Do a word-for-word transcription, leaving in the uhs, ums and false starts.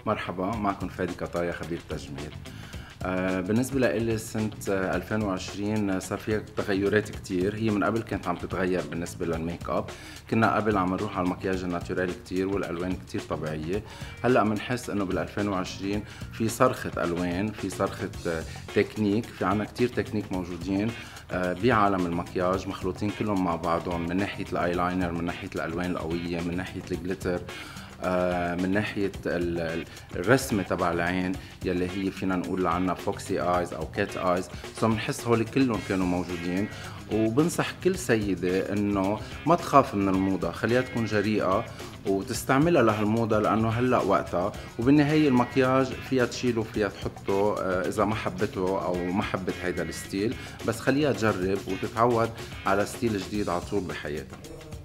مرحبا، معكم فادي قطايا خبير تجميل. آه، بالنسبة لإلي سنة آه، ألفين وعشرين آه، صار فيها تغيرات كتير. هي من قبل كانت عم تتغير بالنسبة للميك اب. كنا قبل عم نروح على المكياج الناتورال كتير والألوان كتير طبيعية. هلأ بنحس إنه بال ألفين وعشرين في صرخة ألوان، في صرخة آه، تكنيك، في عنا كتير تكنيك موجودين آه، بعالم المكياج، مخلوطين كلهم مع بعضهم، من ناحية الايلاينر، من ناحية الألوان القوية، من ناحية الجليتر، آه، من ناحية ال- ال- الرسمة تبع العين يلي هي فينا نقول عنها فوكسي ايز او كات ايز. سو بنحس هول كلهم كانوا موجودين. وبنصح كل سيدة انه ما تخاف من الموضة، خليها تكون جريئة وتستعملها لهالموضة لانه هلا وقتها. وبالنهاية المكياج فيها تشيله وفيها تحطه آه، اذا ما حبته او ما حبت هيدا الستيل، بس خليها تجرب وتتعود على ستيل جديد على طول بحياتها.